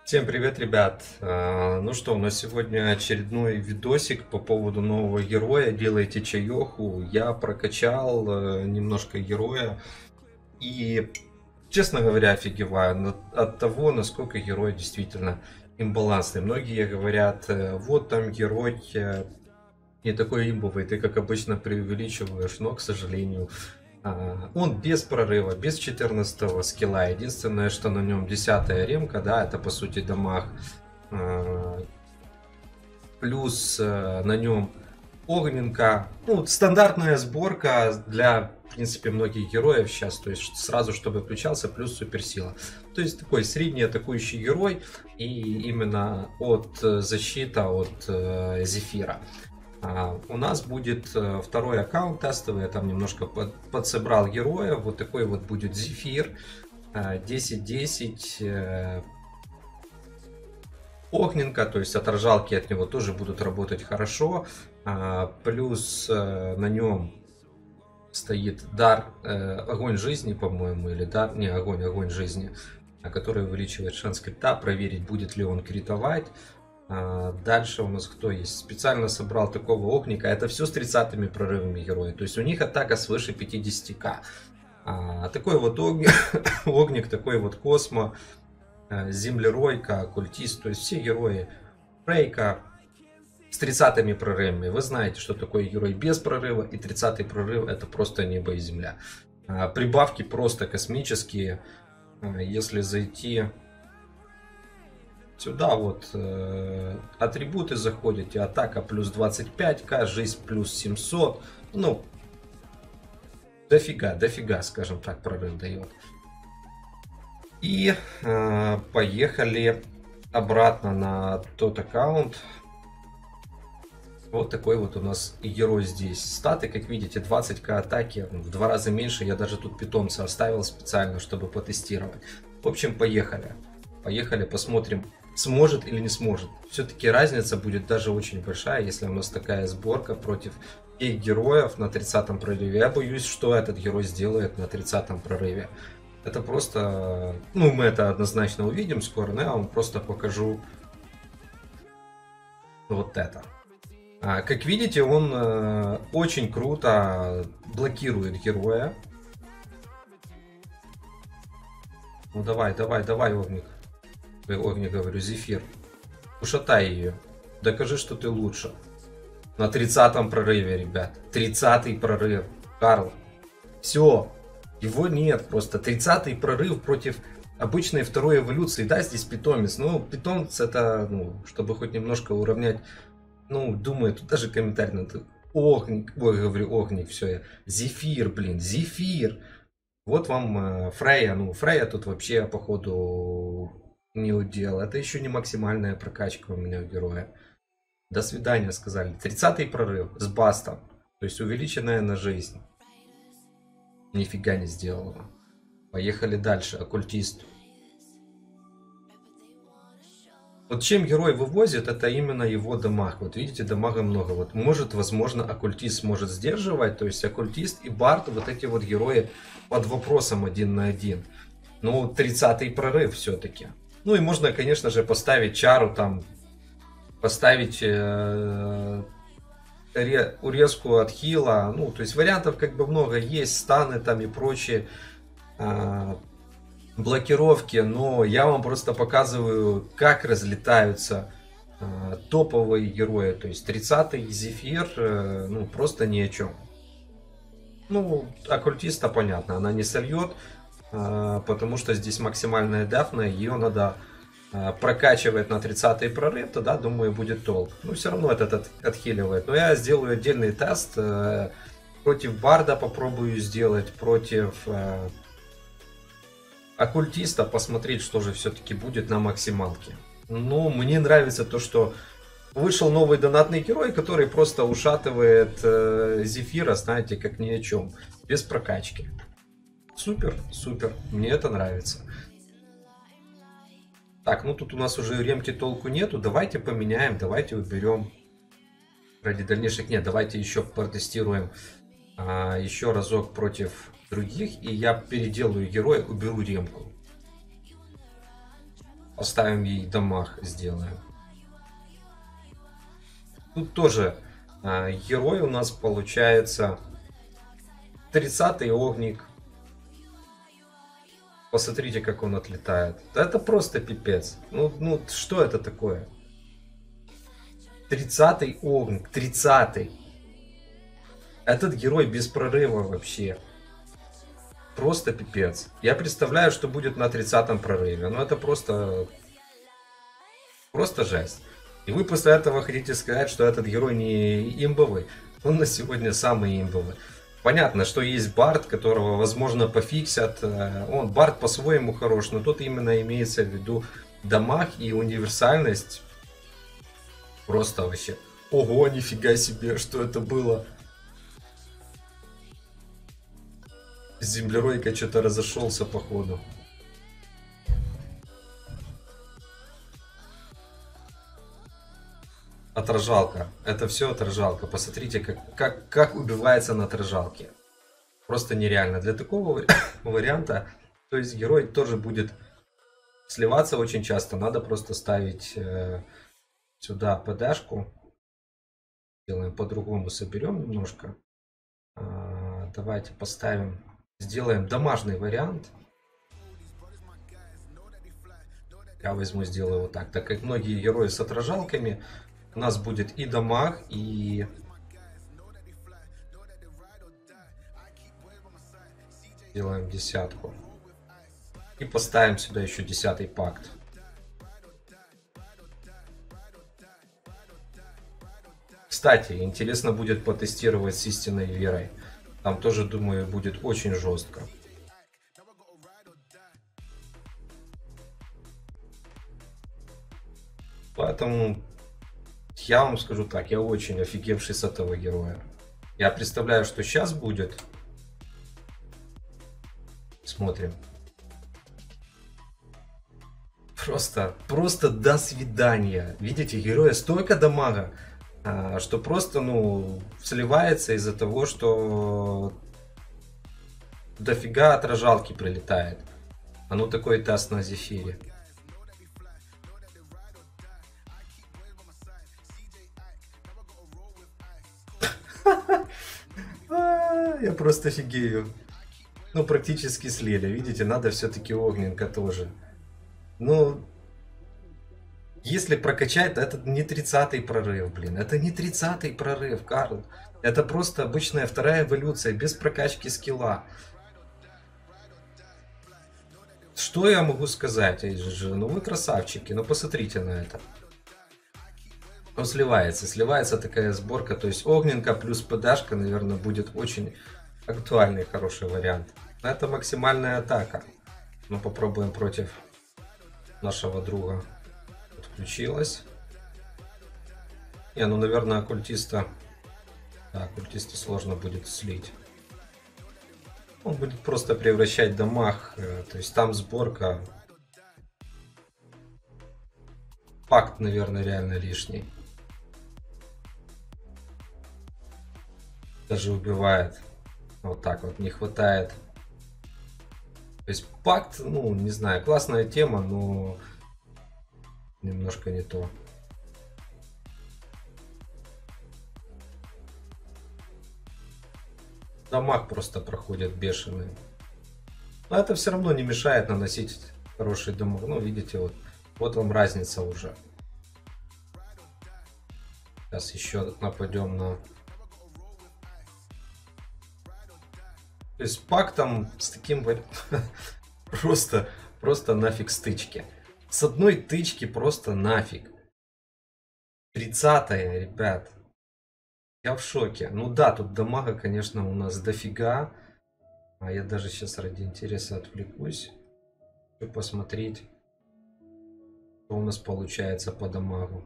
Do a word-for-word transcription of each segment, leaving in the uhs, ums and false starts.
Всем привет, ребят! А, Ну что, у нас сегодня очередной видосик по поводу нового героя. Делайте чаеху. Я прокачал э, немножко героя и, честно говоря, офигеваю на- от того, насколько герой действительно имбалансный. Многие говорят, э, вот там герой э, не такой имбовый, ты как обычно преувеличиваешь, но, к сожалению, а, он без прорыва, без четырнадцатого скилла. Единственное, что на нем десятая ремка, да, это по сути дамаг. А, Плюс э, на нем огненка. Ну, стандартная сборка для, в принципе, многих героев сейчас. То есть сразу, чтобы включался, плюс суперсила. То есть такой средний атакующий герой. И именно от э, защита от э, Зефира. А, у нас будет э, второй аккаунт тестовый, я там немножко под, подсобрал героя. Вот такой вот будет Зефир. А, десять десять. Э, огненка, то есть отражалки от него тоже будут работать хорошо. А, плюс э, на нем стоит дар э, огонь жизни, по-моему, или дар, не огонь, огонь жизни, а который увеличивает шанс крита, проверить, будет ли он критовать. А, Дальше у нас кто есть? Специально собрал такого огника. Это все с тридцатыми прорывами героя. То есть у них атака свыше пятидесяти тысяч. А, такой вот огник, огник, такой вот космо, э, землеройка, оккультист. То есть все герои Фрейка с тридцатыми прорывами. Вы знаете, что такое герой без прорыва. И тридцатый прорыв это просто небо и земля. А, Прибавки просто космические. А, Если зайти сюда вот э, атрибуты заходите, атака плюс двадцать пять тысяч, жизнь плюс семьсот, ну, дофига, дофига, скажем так, прорыв дает. И э, поехали обратно на тот аккаунт. Вот такой вот у нас и герой здесь. Статы, как видите, двадцать тысяч атаки, в два раза меньше. Я даже тут питомца оставил специально, чтобы потестировать. В общем, поехали. Поехали, посмотрим, сможет или не сможет. Все-таки разница будет даже очень большая, если у нас такая сборка против их героев на тридцатом прорыве. Я боюсь, что этот герой сделает на тридцатом прорыве. Это просто... Ну, мы это однозначно увидим скоро, но я вам просто покажу вот это. А, Как видите, он э, очень круто блокирует героя. Ну давай, давай, давай, Огник. Ой, Огник, говорю, Зефир. Ушатай ее. Докажи, что ты лучше. На тридцатом прорыве, ребят. тридцатый прорыв. Карл. Все. Его нет просто. тридцатый прорыв против обычной второй эволюции. Да, здесь питомец. Ну, питомец это, ну, чтобы хоть немножко уравнять. Ну, думаю, тут даже комментарий надо. Огник. Ой, говорю, Огник, все. Я. Зефир, блин, Зефир. Вот вам э, Фрейя. Ну, Фрейя тут вообще, походу, не удел. Это еще не максимальная прокачка у меня у героя. До свидания, сказали. тридцатый прорыв с бастом. То есть увеличенная на жизнь. Нифига не сделала. Поехали дальше. Оккультист. Вот чем герой вывозит, это именно его дамаг. Вот видите, дамага много. Вот может, возможно, оккультист сможет сдерживать. То есть оккультист и бард, вот эти вот герои под вопросом один на один. Ну, тридцатый прорыв все-таки. Ну и можно, конечно же, поставить чару там. Поставить э, ре- урезку от хила. Ну, то есть вариантов как бы много есть. Станы там и прочие. э, блокировки, но я вам просто показываю, как разлетаются э, топовые герои. То есть тридцатый Зефир, э, ну, просто ни о чем. Ну, оккультиста понятно, она не сольет, э, потому что здесь максимальная дафна, ее надо э, прокачивать на тридцатый прорыв, тогда, думаю, будет толк. Но все равно этот от, отхиливает. Но я сделаю отдельный тест, э, против Барда попробую сделать, против... Э, оккультиста, посмотреть, что же все-таки будет на максималке. Ну, мне нравится то, что вышел новый донатный герой, который просто ушатывает э, Зефира, знаете, как ни о чем, без прокачки. Супер, супер, мне это нравится. Так, ну тут у нас уже ремки толку нету, давайте поменяем, давайте уберем. Ради дальнейших, нет, давайте еще протестируем а, еще разок против других, и я переделаю героя, уберу ремку. Поставим ей дамаг, сделаем. Тут тоже э, герой у нас получается тридцатый огник. Посмотрите, как он отлетает. Это просто пипец. Ну, ну что это такое? тридцатый огник, тридцатый. Этот герой без прорыва вообще. Просто пипец. Я представляю, что будет на тридцатом прорыве. Но это просто... Просто жесть. И вы после этого хотите сказать, что этот герой не имбовый. Он на сегодня самый имбовый. Понятно, что есть Бард, которого, возможно, пофиксят. Он, Бард по-своему хорош, но тут именно имеется в виду дамаг и универсальность. Просто вообще. Ого, нифига себе, что это было. Землеройка что-то разошелся, походу. Отражалка. Это все отражалка. Посмотрите, как, как, как убивается на отражалке. Просто нереально. Для такого варианта, то есть герой тоже будет сливаться очень часто. Надо просто ставить э, сюда ПДшку. Делаем по-другому, соберем немножко. Э, давайте поставим, сделаем домашний вариант. Я возьму, сделаю вот так. Так как многие герои с отражалками, у нас будет и дамаг, и... Делаем десятку. И поставим сюда еще десятый пакт. Кстати, интересно будет потестировать с истинной верой. Там тоже, думаю, будет очень жестко. Поэтому я вам скажу так, я очень офигевший с этого героя. Я представляю, что сейчас будет. Смотрим. Просто, просто до свидания. Видите, героя столько дамага, что просто, ну, сливается из-за того, что дофига отражалки прилетает. А ну такой тест на Зефире. Я просто офигею. Ну, практически слили. Видите, надо все-таки огненка тоже. Ну, если прокачать, то это не тридцатый прорыв, блин. Это не тридцатый прорыв, Карл. Это просто обычная вторая эволюция, без прокачки скилла. Что я могу сказать, Эйджи? Ну, вы красавчики, ну посмотрите на это. Он сливается, сливается такая сборка. То есть огненка плюс ПДшка, наверное, будет очень актуальный, хороший вариант. Это максимальная атака. Ну, попробуем против нашего друга. Отключилась. Не, ну, наверное, оккультиста... Да, оккультиста сложно будет слить. Он будет просто превращать дамаг. То есть там сборка. Пакт, наверное, реально лишний. Даже убивает. Вот так вот, не хватает. То есть пакт, ну, не знаю, классная тема, но немножко не то. Дамаг просто проходит бешеный. Но это все равно не мешает наносить хороший дамаг. Ну, видите, вот, вот вам разница уже. Сейчас еще нападем на... То есть пактом с таким просто, просто нафиг стычки. С одной тычки просто нафиг. тридцатая, ребят. Я в шоке. Ну да, тут дамага, конечно, у нас дофига. А я даже сейчас ради интереса отвлекусь. Чтобы посмотреть, что у нас получается по дамагу.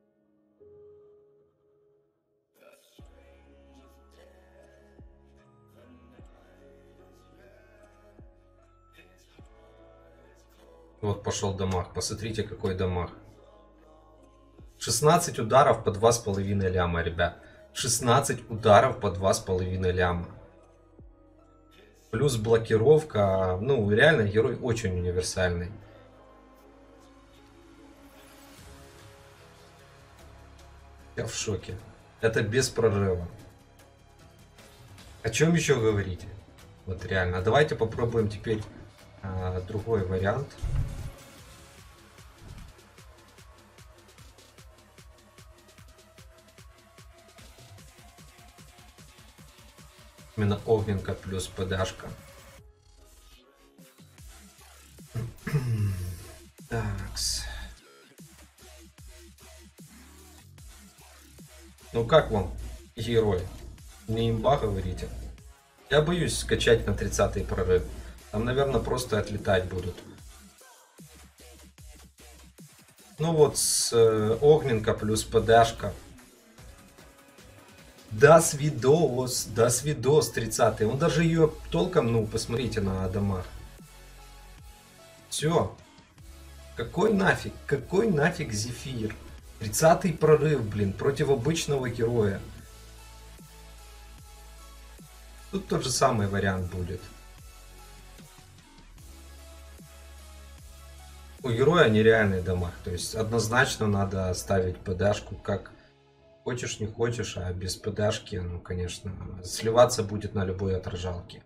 Вот пошел дамаг. Посмотрите, какой дамаг. шестнадцать ударов по два с половиной ляма, ребят. шестнадцать ударов по два с половиной ляма. Плюс блокировка. Ну, реально, герой очень универсальный. Я в шоке. Это без прорыва. О чем еще говорить? Вот реально. Давайте попробуем теперь а, другой вариант. Именно огненка плюс ПДшка. Такс. Ну как вам, герой? Не имба, говорите? Я боюсь скачать на тридцатый прорыв. Там, наверное, просто отлетать будут. Ну вот, с э, огненка плюс ПДшка. До свидос, до свидос тридцатый. Он даже ее толком, ну, посмотрите на домах. Все. Какой нафиг, какой нафиг Зефир? тридцатый прорыв, блин, против обычного героя. Тут тот же самый вариант будет. У героя нереальный дамаг. То есть однозначно надо ставить ПДшку как хочешь, не хочешь, а без ПДшки, ну, конечно, сливаться будет на любой отражалке.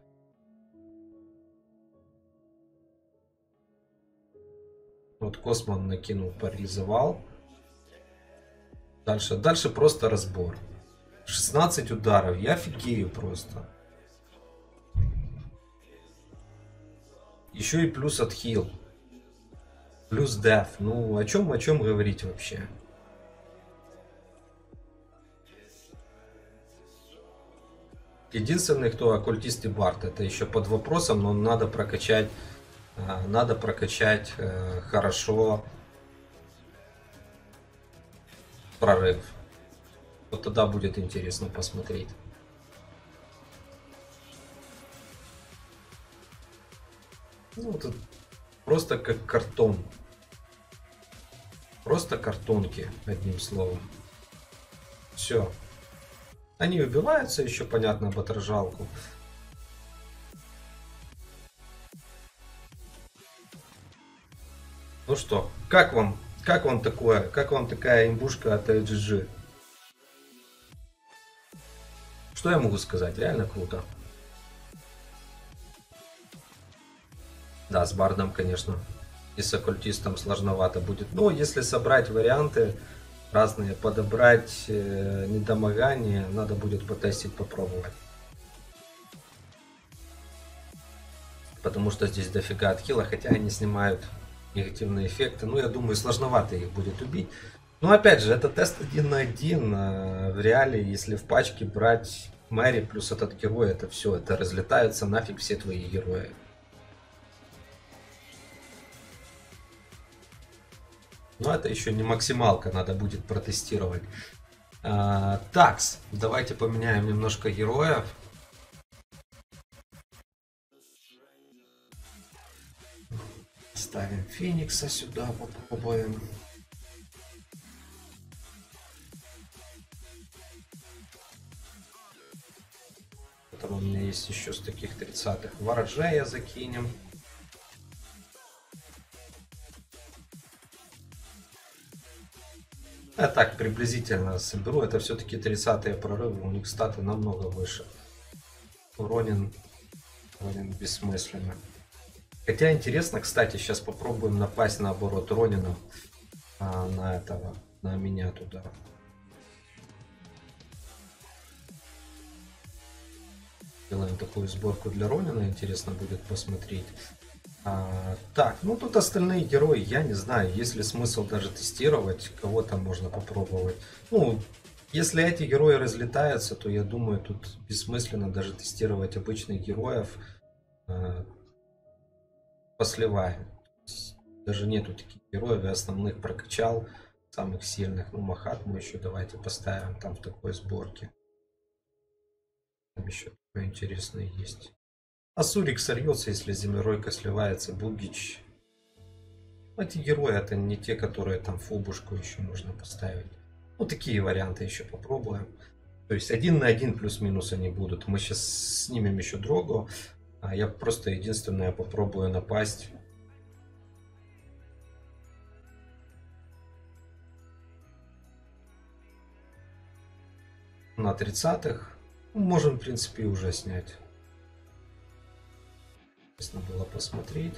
Вот Космон накинул, парализовал. Дальше, дальше просто разбор. шестнадцать ударов, я офигею просто. Еще и плюс отхил. Плюс деф. Ну, о чем, о чем говорить вообще? Единственный, кто оккультист и бард, это еще под вопросом, но надо прокачать, надо прокачать э, хорошо прорыв. Вот тогда будет интересно посмотреть. Ну, тут просто как картон. Просто картонки, одним словом. Все. Они убиваются еще, понятно, об отражалку. Ну что, как вам, как вам такое, как вам такая имбушка от эй джи джи? Что я могу сказать? Реально круто. Да, с бардом, конечно, и с оккультистом сложновато будет. Но если собрать варианты разные, подобрать э, недомогание, надо будет потестить, попробовать. Потому что здесь дофига отхила, хотя они снимают негативные эффекты. Ну, я думаю, сложновато их будет убить. Но опять же, это тест один на один. В реале, если в пачке брать Мэри плюс этот герой, это все, это разлетаются нафиг все твои герои. Но это еще не максималка, надо будет протестировать. А, такс, давайте поменяем немножко героев. Ставим Феникса сюда, попробуем. Потом у меня есть еще с таких тридцатых. Ворожея закинем. Я так приблизительно соберу. Это все-таки тридцатые прорывы. У них статы намного выше. Ронин, Ронин бессмысленно. Хотя интересно, кстати, сейчас попробуем напасть наоборот Ронина а, на этого, на меня туда. Делаем такую сборку для Ронина. Интересно будет посмотреть. А, так, ну тут остальные герои, я не знаю, есть ли смысл даже тестировать, кого там можно попробовать. Ну, если эти герои разлетаются, то я думаю, тут бессмысленно даже тестировать обычных героев. А, посливаем. Даже нету таких героев, я основных прокачал, самых сильных. Ну, Махат мы еще давайте поставим там в такой сборке. Там еще такое интересное есть. Асурик сольется, если Землеройка сливается, Бугич. Эти герои это не те, которые там фобушку еще можно поставить. Ну, такие варианты еще попробуем. То есть один на один плюс-минус они будут. Мы сейчас снимем еще Дрогу. А я просто единственное попробую напасть. на тридцатых. Можем, в принципе, уже снять. Интересно было посмотреть.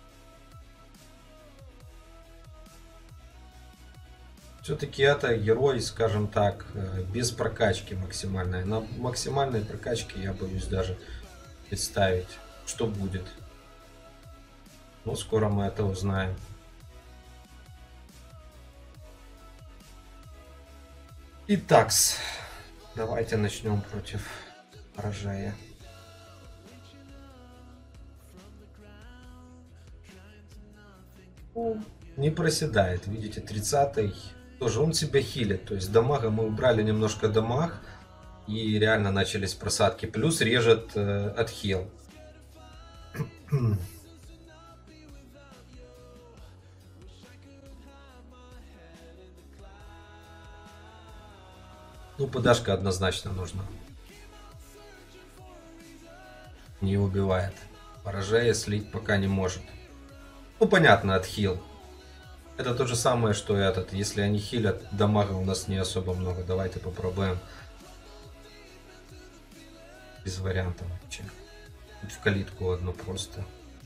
Все-таки это герой, скажем так, без прокачки максимальной. На максимальной прокачке я боюсь даже представить, что будет. Но скоро мы это узнаем. Итак, давайте начнем против Ворожея. Не проседает, видите, тридцатый. Тоже он себя хилит, то есть дамага мы убрали немножко дамаг и реально начались просадки. Плюс режет э, отхил. Ну, подашка однозначно нужна. Не убивает. Ворожея слить пока не может. Ну, понятно, отхил. Это то же самое, что и этот. Если они хилят, дамага у нас не особо много. Давайте попробуем. Без вариантов вообще. В калитку одну просто.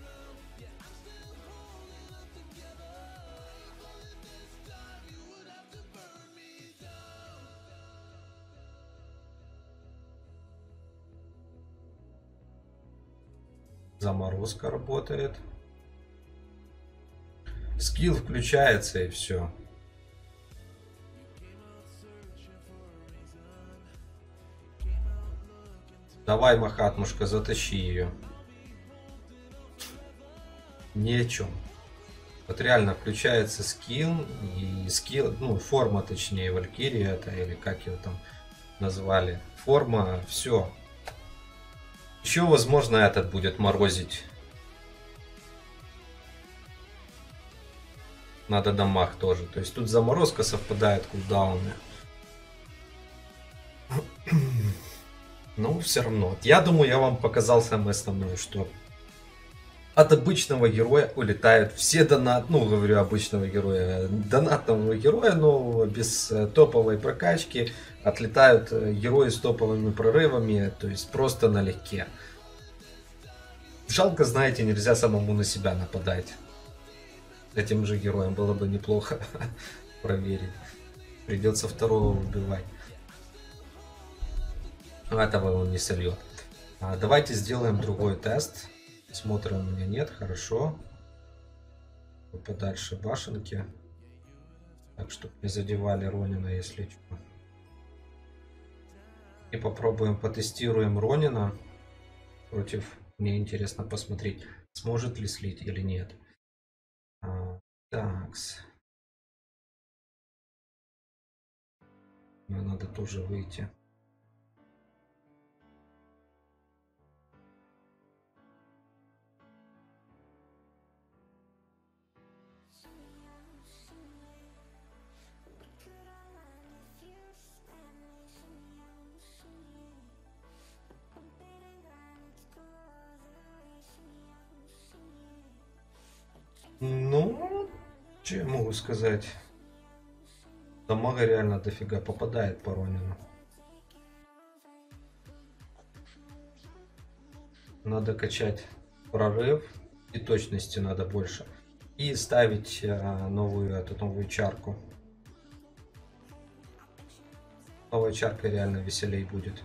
Заморозка работает. Скилл включается и все. Давай, Махатмушка, затащи ее. Ни о чем. Вот реально включается скилл и скилл, ну форма точнее, Валькирия это или как его там назвали. Форма, все. Еще возможно этот будет морозить. Надо дамаг тоже. То есть тут заморозка совпадает кулдауны. Но все равно. Я думаю, я вам показал самое основное, что от обычного героя улетают все донат, ну говорю обычного героя, донатного героя, но без топовой прокачки отлетают герои с топовыми прорывами, то есть просто налегке. Жалко, знаете, нельзя самому на себя нападать. Этим же героем было бы неплохо проверить. Придется второго убивать. Но этого он не сольет. А, давайте сделаем другой тест. Смотра у меня нет, хорошо. Подальше башенки. Так, чтобы не задевали Ронина, если что. И попробуем, потестируем Ронина против. Мне интересно посмотреть, сможет ли слить или нет. А, такс. Мне надо тоже выйти. Ну, что я могу сказать? Дамага реально дофига попадает по Ронину. Надо качать прорыв и точности надо больше. И ставить а, новую, эту новую чарку. Новая чарка реально веселей будет.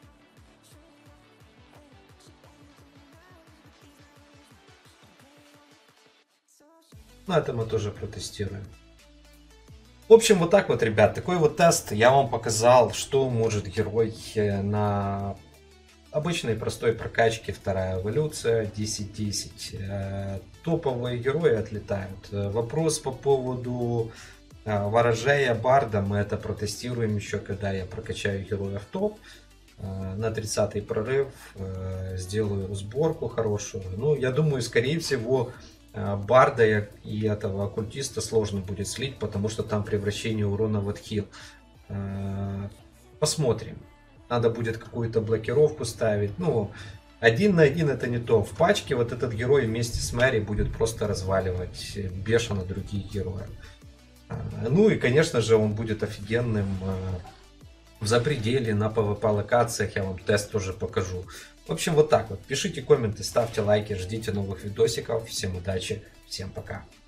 Ну, это мы тоже протестируем. В общем, вот так вот, ребят. Такой вот тест. Я вам показал, что может герой на обычной простой прокачке. Вторая эволюция, десять десять. Топовые герои отлетают. Вопрос по поводу Ворожея, Барда. Мы это протестируем еще, когда я прокачаю героя в топ. На тридцатый прорыв сделаю сборку хорошую. Ну, я думаю, скорее всего... Барда и этого оккультиста сложно будет слить, потому что там превращение урона в отхил. Посмотрим. Надо будет какую-то блокировку ставить. Ну, один на один это не то. В пачке вот этот герой вместе с Мэри будет просто разваливать бешено других героев. Ну и, конечно же, он будет офигенным в запределе, на пэ вэ пэ локациях, я вам тест тоже покажу. В общем, вот так вот. Пишите комменты, ставьте лайки, ждите новых видосиков. Всем удачи, всем пока.